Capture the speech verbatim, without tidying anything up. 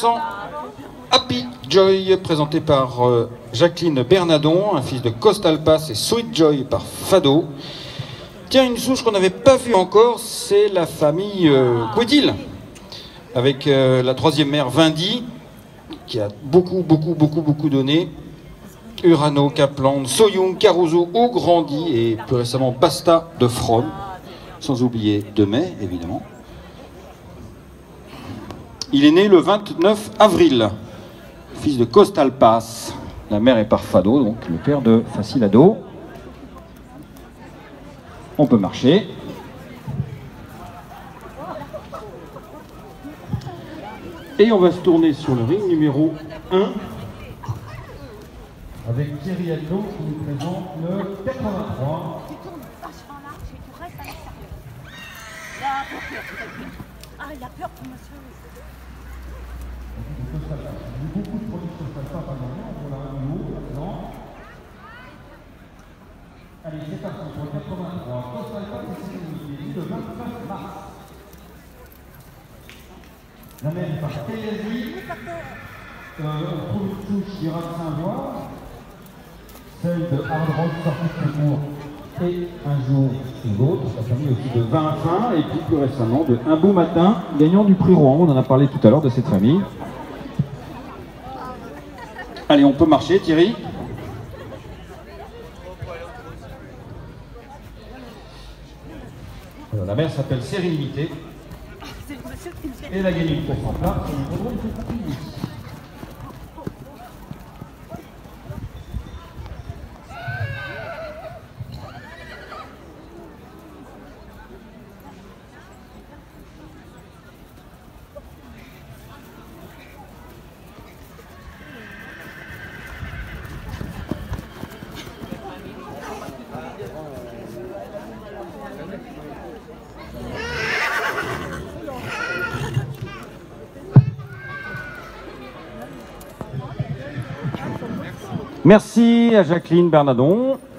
cents, Happy Joy, présenté par euh, Jacqueline Bernadon, un fils de Costal Pass, et Sweet Joy par Fado. Tiens, une souche qu'on n'avait pas vue encore, c'est la famille euh, Quetil, avec euh, la troisième mère Vindy, qui a beaucoup, beaucoup, beaucoup, beaucoup donné. Urano, Kaplan, Soyoung, Caruso, Ograndi et plus récemment Basta de From, sans oublier De Mai, évidemment. Il est né le vingt-neuf avril, fils de Costal Pass. La mère est par Fado, donc le père de Facilado. On peut marcher. Et on va se tourner sur le ring numéro un. Avec Thierry Adlo qui nous présente le quatre-vingt-trois. Ah, il a peur pour monsieur. Beaucoup de produits Costal Pass à l'heure, pour la radio, maintenant. Allez, c'est parti pour le quatre-vingt-trois. Costal Pass est le vingt-neuf mars. La même par Kayazi. Euh, on trouve une touche d'Irak Saint-Voix. Celle de Hard Rock sortie très court et un jour une autre, la famille aussi de vingt fins et puis plus récemment de Un beau matin, gagnant du prix Rouen. On en a parlé tout à l'heure de cette famille. Allez, on peut marcher, Thierry. Alors, la mère s'appelle Sérénité et elle a gagné une course en plat sur le contrôle de Pampigny. Merci à Jacqueline Bernadon.